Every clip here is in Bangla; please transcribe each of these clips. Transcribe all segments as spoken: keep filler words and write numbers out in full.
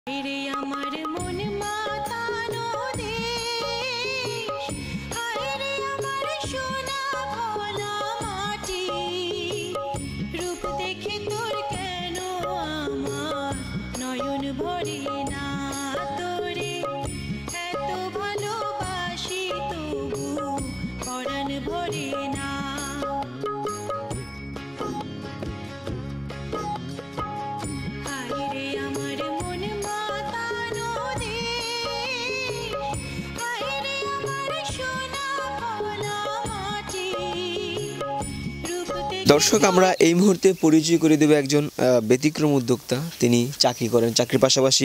দর্শক, আমরা এই মুহূর্তে পরিচয় করে দেব একজন ব্যতিক্রম উদ্যোক্তা। তিনি চাকরি করেন, চাকরির পাশাপাশি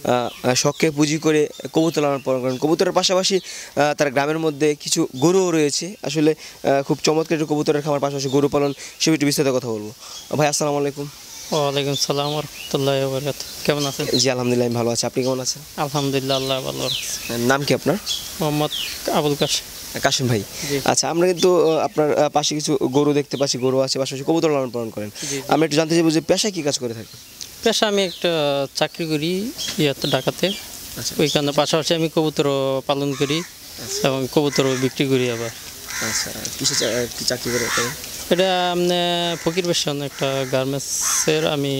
শখকে পুঁজি করে কবুতর লালন পালন করেন। কবুতরের পাশাপাশি তার গ্রামের মধ্যে কিছু গরুও রয়েছে। আসলে খুব চমৎকার একটু কবুতরের খামার, পাশাপাশি গরু পালন, সে একটু বিস্তারিত কথা বলবো। ভাই আসসালামু আলাইকুম। ওয়ালাইকুম সালাম ওয়া রাহমাতুল্লাহি ওয়া বারাকাতুহু। কেমন আছেন? জি আলহামদুলিল্লাহ, আমি ভালো আছি। আপনি কেমন আছেন? আলহামদুলিল্লাহ, আল্লাহ ভালো রাখছে। নাম কি আপনার? মোহাম্মদ আবুল কাশেম। কাশেম ভাই, আচ্ছা, আমরা কিন্তু আপনার পাশে কিছু গরু দেখতে পাচ্ছি, গরু আছে, পাশাপাশি কবুতর লালন পালন করেন। আমরা একটু জানতে চাইবো যে পেশায় কি কাজ করে থাকেন? পেশা আমি একটা চাকরি করি ইয়াতে, ঢাকাতে। ওইখানে পাশাপাশি আমি কবুতরও পালন করি এবং কবুতরও বিক্রি করি আবার। আচ্ছা, কিসে কি চাকরি করে? এটা আপনি ফকির বেশন একটা গার্মেন্টসের আমি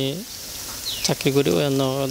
চাকরি করি। ওই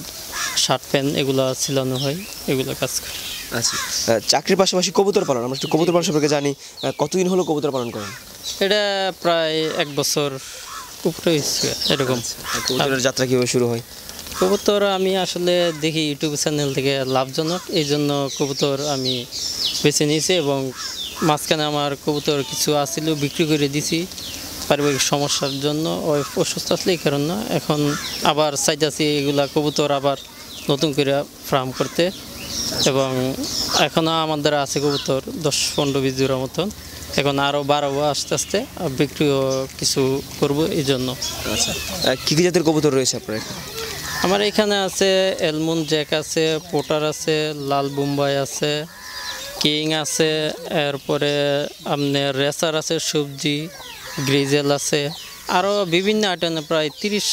শার্ট প্যান্ট এগুলো সিলানো হয়, এগুলো কাজ করি। আচ্ছা, চাকরির পাশাপাশি কবুতর পালন, আমরা একটু কবুতর পালন সম্পর্কে জানি। কতদিন হলো কবুতর পালন করেন? এটা প্রায় এক বছর উপরে হয়েছে এরকম। কবুতরের যাত্রা কীভাবে শুরু হয়? কবুতর আমি আসলে দেখি ইউটিউব চ্যানেল থেকে লাভজনক, এই জন্য কবুতর আমি বেছে নিয়েছি এবং মাঝখানে আমার কবুতর কিছু আসছিল, বিক্রি করে দিছি পারিবারিক সমস্যার জন্য। ওই অসুস্থ আসলে এই কারণ না, এখন আবার চাইতেছি এগুলা কবুতর আবার নতুন করে ফার্ম করতে। এবং এখনও আমাদের আছে কবুতর দশ পনেরো বিশ জোড়ার মতন, এখন আরও বাড়াবো আস্তে আস্তে, বিক্রিও কিছু করব এই জন্য। আচ্ছা, কী কী জাতের কবুতর রয়েছে আপনার এখানে? আমার এখানে আছে এলমুন জ্যাক আছে, পোটার আছে, লাল বোম্বাই আছে, কিং আছে, এরপরে আপনার রেসার আছে, সবজি গ্রিজেল আছে, আরও বিভিন্ন আইটেমের প্রায় তিরিশ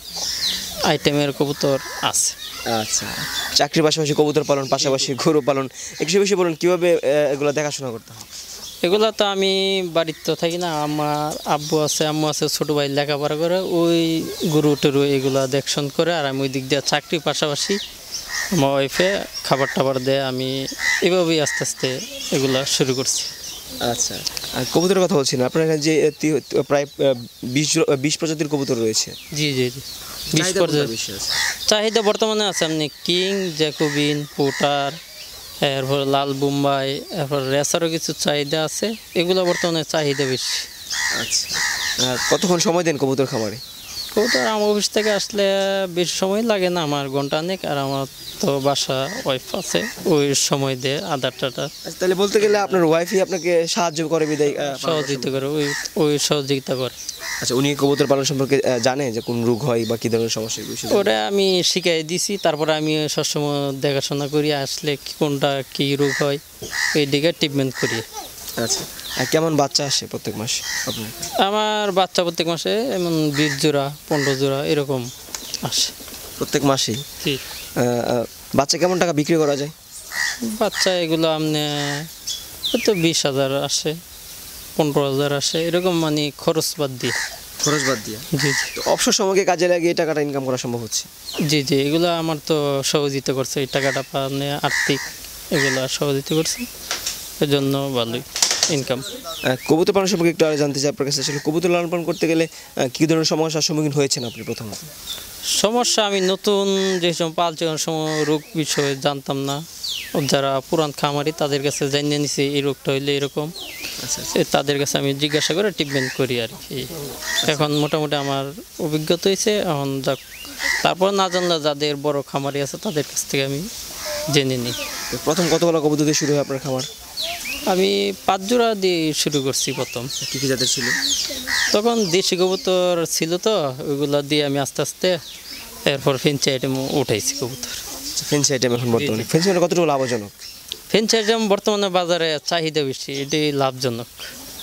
আইটেমের কবুতর আছে। আচ্ছা, চাকরির পাশাপাশি কবুতর পালন, পাশাপাশি গরু পালন, একটু বেশি বলুন কীভাবে এগুলো দেখাশোনা করতে হয়? এগুলো তো আমি বাড়িতে তো থাকি না, আমার আব্বু আছে, আম্মু আছে, ছোটো ভাই লেখাপড়া করে, ওই গরু টরু এগুলো দেখশন করে, আর আমি ওই দিক দিয়ে চাকরির পাশাপাশি আমার ওয়াইফে খাবার টাবার দেয়। আমি এভাবেই আস্তে আস্তে এগুলো শুরু করছি। আচ্ছা, আর কবুতরের কথা বলছি না, আপনার এখানে যে প্রায় বিশ বিশ প্রজাতির কবুতর রয়েছে। জি জি জি বিশ প্রজাতির চাহিদা বর্তমানে আছে। আপনি কিং, জ্যাকোবিন, পোটার, এরপর লাল বোম্বাই, এরপর রেসারও কিছু চাহিদা আছে, এগুলো বর্তমানে চাহিদা বেশি। আচ্ছা, কতক্ষণ সময় দেন কবুতর খামারে? কবুতর আমার অফিস থেকে আসলে বেশি সময় লাগে না, আমার ঘন্টা অনেক, আর আমার তো বাসা ওয়াইফ আছে, ওই সময় দেয় আধার টাটা। আচ্ছা, তাহলে বলতে গেলে আপনার ওয়াইফই আপনাকে সাহায্য করে, বিদায় সহযোগিতা করে, ওই ওই সহযোগিতা করে। আচ্ছা, উনি কবুতর পালন সম্পর্কে জানে যে কোন রোগ হয় বা কী ধরনের সমস্যা? ওটা আমি শিখাই দিছি, তারপরে আমি সবসময় দেখাশোনা করি, আসলে কোনটা কী রোগ হয় এই দিকে ট্রিটমেন্ট করি। আচ্ছা, আর কেমন বাচ্চা আসে প্রত্যেক মাসে আপনার? আমার বাচ্চা প্রত্যেক মাসে এমন বিশ জোড়া পনেরো জোড়া এরকম আসে প্রত্যেক মাসেই। জি। বাচ্চা কেমন টাকা বিক্রি করা যায়? বাচ্চা এগুলো আপনি তো বিশ হাজার আসে, পনেরো হাজার আসে, এরকম, মানে খরচ বাদ দিয়ে। খরচ বাদ দিয়ে? জি জি। অবসর সময়কে কাজে লাগিয়ে টাকাটা ইনকাম করা সম্ভব হচ্ছে? জি জি, এগুলো আমার তো সহযোগিতা করছে, এই টাকাটা মানে আর্থিক এগুলো সহযোগিতা করছে, এই জন্য ভালোই ইনকাম। কবুতর পালন সম্পর্কে একটু আরও জানতে চাই আপনার কাছে। আসলে কবুতর লালন পালন করতে গেলে কী ধরনের সমস্যার সম্মুখীন হয়েছেন আপনি প্রথমত? সমস্যা, আমি নতুন যে সময় পালছি সময় রোগ বিষয়ে জানতাম না, যারা পুরান খামারি তাদের কাছে জানিয়ে নিছি এই রোগটা হইলে এরকম। তাদের কাছে আমি জিজ্ঞাসা করে ট্রিটমেন্ট করি আর কি। এখন মোটামুটি আমার অভিজ্ঞতা হয়েছে, এখন যাক, তারপর না জানলে যাদের বড় খামারি আছে তাদের কাছ থেকে আমি জেনে নিই। প্রথম কতগুলো কবুতর দিয়ে শুরু হয় আপনার খামার? আমি পাঁচ জোড়া দিয়ে শুরু করছি প্রথম। কী কী জাতের ছিল তখন? দেশি কবুতর ছিল তো, ওইগুলো দিয়ে আমি আস্তে আস্তে এরপর ফেন্সি আইটেম উঠাইছি কবুতর। ফেন্সি আইটেম এখন বর্তমানে ফেন্সি আইটেম কতটুকু লাভজনক? ফেন্সি আইটেম বর্তমানে বাজারে চাহিদা বেশি, এটি লাভজনক।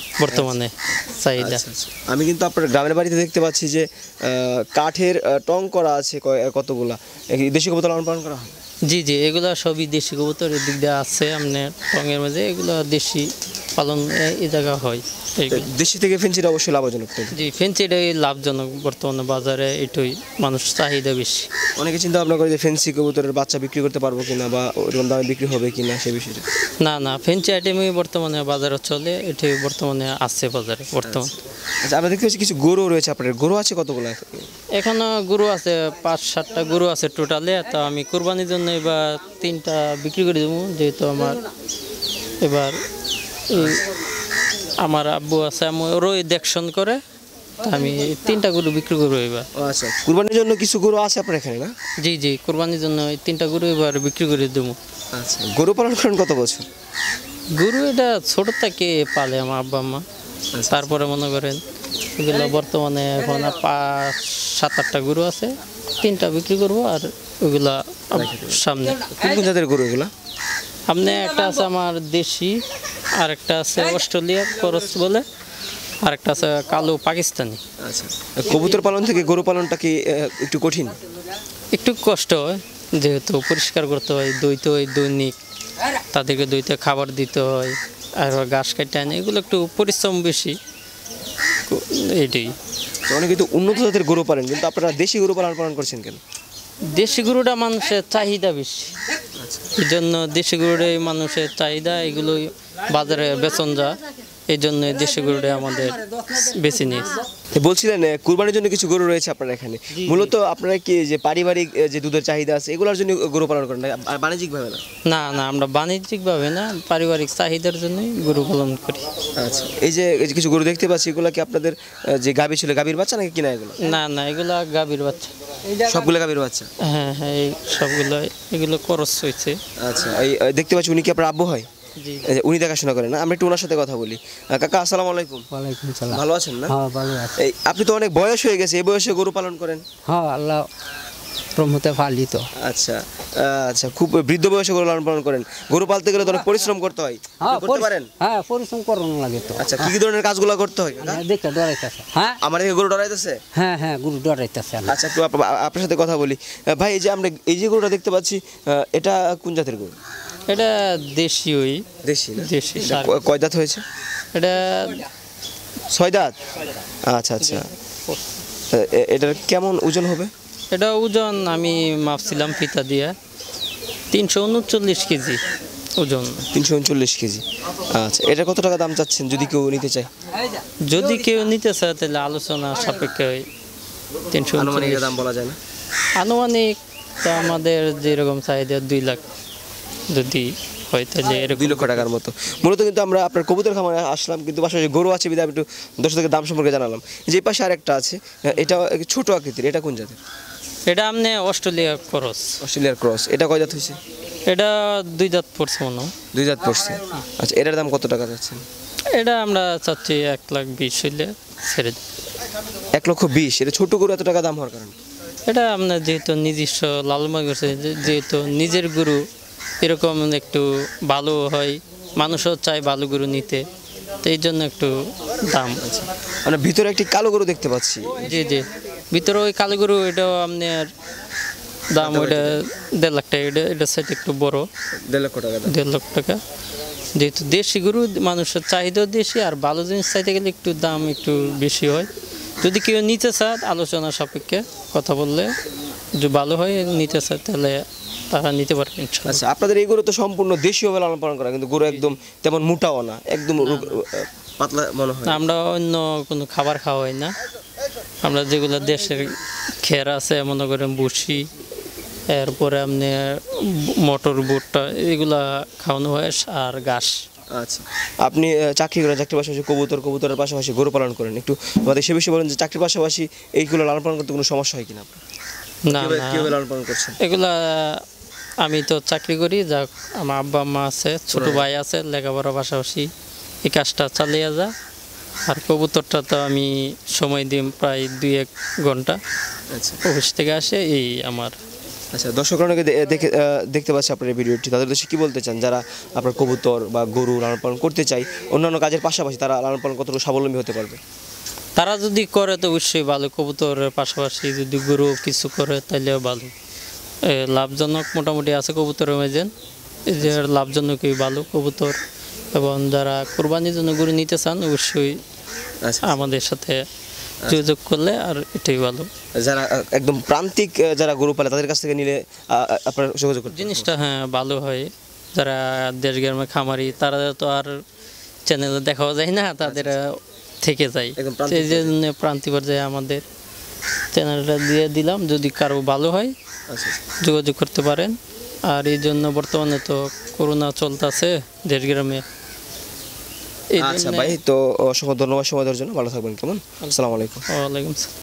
বর্তমানে চাহিদা। আচ্ছা, আচ্ছা। আমি কিন্তু আপনার গ্রামের বাড়িতে দেখতে পাচ্ছি যে আহ, কাঠের আহ, টং করা আছে কয়- কতগুলা এ কি দেশি কবুতর লালন পালন করা হয়? জি জি এগুলা সবই দেশি কবুতর, এদিক দিয়ে আছে আপনার টঙের মাঝে, এগুলো দেশি পালন এ- এই জায়গা হয় এইগুলো। দেশি থেকে ফেন্সিটা অবশ্যই লাভজনক তাই তো? জি ফেন্সি এটাই লাভজনক বর্তমানে বাজারে, এটাই মানুষ চাহিদা বেশি। অনেকে চিন্তা ভাবনা করে যে ফেন্সি কবুতরের বাচ্চা বিক্রি করতে পারবো কিনা বা ওরকম দামে বিক্রি হবে কিনা সে বিষয়টা। না না ফেন্সি আইটেমই বর্তমানে বাজারে চলে, এটাই বর্তমানে আছে বাজারে বর্তমান। আচ্ছা, আমরা দেখতে পাচ্ছি কিছু গরু রয়েছে আপনার, গরু আছে কতগুলো? এখনো গরু আছে পাঁচ সাতটা গরু আছে টোটালে, তো আমি কোরবানির জন্য এবার তিনটা বিক্রি করে দেবো, যেহেতু আমার এবার এই আমার আব্বু আছে, আমি ওরও দেখশন করে, তা আমি এই তিনটা গরু বিক্রি করবো এবার। ও আচ্ছা, কুরবানির জন্য কিছু গরু আছে আপনার এখানে না? জি জি কোরবানির জন্য এই তিনটা গরু এবার বিক্রি করে দেবো। আচ্ছা, গরু পালন করেন কত বছর? গরু এটা ছোট থেকে পালে আমার আব্বা আম্মা, তারপরে মনে করেন এগুলো বর্তমানে এখন পাঁচ সাত আটটা গরু আছে, তিনটা বিক্রি করবো আর ওইগুলা সামনে। কোন কোন জাতের গরু এগুলা? সামনে একটা আছে আমার দেশি, আর একটা আছে অস্ট্রেলিয়া করস বলে, আর একটা আছে কালো পাকিস্তানি। আচ্ছা, কবুতর পালন থেকে গরু পালনটা কি আহ, একটু কঠিন? একটু কষ্ট হয়, যেহেতু পরিষ্কার করতে হয়, দইতে হয় দৈনিক, তাদেরকে দইতে খাবার দিতে হয়, আর ঘাস কাটতে আনে, এগুলো একটু পরিশ্রম বেশি, এইটাই। তো অনেকে তো উন্নত জাতের গরু পালেন, কিন্তু আপনারা দেশি গরু পালন পালন করছেন কেন? দেশি গরুটা মানুষের চাহিদা বেশি, এই জন্য দেশি গরুটাই মানুষের চাহিদা, এগুলো বাজারে বেচন যা, এই জন্য দেশি গরুটা আমাদের বেছে নিয়েছে। তো বলছিলেন আহ, কুরবানির জন্য কিছু গরু রয়েছে আপনার এখানে, মূলত আপনারা কি যে পারিবারিক আহ, যে দুধের চাহিদা আছে এগুলোর জন্য গরু পালন করেন না, আর বাণিজ্যিকভাবে না? না না আমরা বাণিজ্যিকভাবে না, পারিবারিক চাহিদার জন্যই গরু পালন করি। আচ্ছা, এই যে এই যে কিছু গরু দেখতে পাচ্ছি, এগুলো কি আপনাদের আহ, যে গাভী ছিল গাভীর বাচ্চা নাকি কিনা এগুলো? না না এগুলা গাভীর বাচ্চা। সবগুলো গাভীর বাচ্চা? হ্যাঁ হ্যাঁ এই সবগুলো এগুলো খরচ হয়েছে। আচ্ছা, এই এই দেখতে পাচ্ছি উনি কি আপনার আব্বু হয়? জি এই যে উনি দেখাশোনা করেন না, আমরা একটু ওনার সাথে কথা বলি। আহ, কাকা আসসালামু আলাইকুম। ওয়ালাইকুম সালাম। ভালো আছেন না? হ্যাঁ ভালো আছে। এই আপনি তো অনেক বয়স হয়ে গেছে, এই বয়সে গরু পালন করেন? হ্যাঁ আল্লাহ রহমতে পালিত। আচ্ছা আহ, আচ্ছা, খুব বৃদ্ধ বয়সে গরু লালন পালন করেন। গরু পালতে গেলে তো অনেক পরিশ্রম করতে হয়, হ্যাঁ আপনি করতে পারেন? হ্যাঁ পরিশ্রম করানো লাগে তো। আচ্ছা, কি কি ধরনের কাজগুলো করতে হয় কাকা? হ্যাঁ, দেখে ডরাইতেছে। হ্যাঁ আমার এদিকে গরু ডরাইতেছে। হ্যাঁ হ্যাঁ গুরু ডরাইতেছে। আচ্ছা, একটু আপ- আপ- আপনার সাথে কথা বলি। আহ, ভাই, এই যে আমরা এই যে গরুটা দেখতে পাচ্ছি, আহ, এটা কোন জাতের গরু? এটা দেশি ওই দেশি না? দেশি এটা সার। ক- কয় দাঁত হয়েছে? এটা ছয় দাঁত। আচ্ছা আচ্ছা, এ- এ- এটার কেমন ওজন হবে? এটা ওজন আমি মাপছিলাম ফিতা দিয়ে, তিনশো উনচল্লিশ কেজি ওজন। তিনশো উনচল্লিশ কেজি। আচ্ছা, এটা কত টাকা দাম চাচ্ছেন যদি কেউ নিতে চায়? যদি কেউ নিতে চায় তাহলে আলোচনা সাপেক্ষে ওই তিনশো আনুমানিক উনচল্লিশ। এটা দাম বলা যায় না? আনুমানিক তো আমাদের যেরকম চাহিদা দুই লাখ যদি হয় তাহলে এরকম। দুই লক্ষ টাকার মতো। মূলত কিন্তু আমরা আপনার কবুতর খামারে আসলাম, কিন্তু বাসায় যে গরু আছে বিধায় আমি একটু দর্শকদের দাম সম্পর্কে জানালাম। যে এই পাশে আরেকটা আছে, এটা ছোট আকৃতির, এটা কোন জাতের? এটা আপনি অস্ট্রেলিয়া খরচ। অস্ট্রেলিয়ার ক্রস। এটা কয় দাঁত হয়েছে? এটা দুই দাঁত পড়ছে মনে হয়। দুই দাঁত পড়ছে। আচ্ছা, এটার দাম কত টাকা যাচ্ছে? এটা আমরা চাচ্ছি এক লাখ বিশ হইলে ছেড়ে দিই। এক লক্ষ বিশ। এটা ছোট গরু এত টাকা দাম হওয়ার কারণ? এটা আপনার যেহেতু নিজস্ব লালমা করছে, যেহেতু নিজের গরু এরকম একটু ভালো হয়, মানুষও চায় ভালো গরু নিতে, তো এই জন্য একটু দাম। মানে ভিতরে একটি কালো গরু দেখতে পাচ্ছি। জি জি ভিতরে ওই কালো গরু, এটাও আপনার দাম ওইটা দেড় লাখ টাকা, এটা এটা সাইড একটু বড়, দেড় লক্ষ টাকা দাম। দেড় লাখ টাকা। যেহেতু দেশি গরু মানুষের চাহিদাও বেশি, আর ভালো জিনিস চাইতে গেলে একটু দাম একটু বেশি হয়। যদি কেউ নিতে চায় আলোচনা সাপেক্ষে কথা বললে যে ভালো হয় নিতে চায় তাহলে তারা নিতে পারবে ইনশাআল্লাহ। আচ্ছা, আপনাদের এই গরু তো সম্পূর্ণ দেশীয়ভাবে লালন পালন করা, কিন্তু গরু একদম তেমন মোটাও না, একদম রু- পাতলা মনে হয়। আমরা অন্য কোনো খাবার খাওয়াই না, আমরা যেগুলো দেশের খের আছে মনে করেন ভুসি, এরপরে আপনি মটর ভুট্টা এগুলা খাওয়ানো হয়, আর ঘাস। আচ্ছা, আপনি আহ, চাকরি করেন, চাকরির পাশাপাশি কবুতর, কবুতরের পাশাপাশি গরু পালন করেন, একটু আমাদের সে বিষয়ে বলেন যে চাকরির পাশাপাশি এইগুলো লালন পালন করতে কোনো সমস্যা হয় কিনা? আপনার না কিভাবে- না কিভাবে লালন পালন করছেন? এগুলা আমি তো চাকরি করি, যাক আমার আব্বা আম্মা আছে, ছোট ভাই আছে, লেখাপড়ার পাশাপাশি এই কাজটা চালিয়ে যা। আর কবুতরটা তো আমি সময় দিই প্রায় দুই এক ঘন্টা, আচ্ছা, অফিস থেকে আসে এই আমার আচ্ছা, দর্শকরা অনেকে দে- দেখে আহ, দেখতে পাচ্ছে আপনার এই ভিডিওটি, তাদের উদ্দেশ্যে কি বলতে চান যারা আপনার কবুতর বা গরু লালন পালন করতে চায়, অন্যান্য কাজের পাশাপাশি তারা লালন পালন কতটুকু স্বাবলম্বী হতে পারবে? তারা যদি করে তো অবশ্যই ভালো, কবুতরের পাশাপাশি যদি গরু কিছু করে তাহলেও ভালো। এ, লাভজনক মোটামুটি আছে কবুতরের মেজেন, এই যে লাভজনকই ভালো কবুতর। এবং যারা কোরবানির জন্য গরু নিতে চান অবশ্যই আচ্ছা, আমাদের সাথে যোগাযোগ করলে আর এটাই ভালো। যারা আহ, একদম প্রান্তিক আহ, যারা গরু পালে তাদের কাছ থেকে নিলে আহ, আহ, আপনার যোগাযোগ করতে জিনিসটা হ্যাঁ ভালো হয়। যারা দেশ গ্রামে খামারি তারা তো আর চ্যানেলে দেখাও যায় না, তাদের থেকে যায়। একদম প্রান্তিক সেই জন্য প্রান্তিক পর্যায়ে আমাদের চ্যানেলটা দিয়ে দিলাম, যদি কারো ভালো হয় আচ্ছা, যোগাযোগ করতে পারেন। আর এই জন্য বর্তমানে তো করোনা চলতেছে দেশ গ্রামে, এই আচ্ছা জন্য ভাই, তো অসংখ্য ধন্যবাদ সময় দেওয়ার জন্য। ভালো থাকবেন, কেমন? আসসালামু আলাইকুম। ওয়ালাইকুম আসসালাম।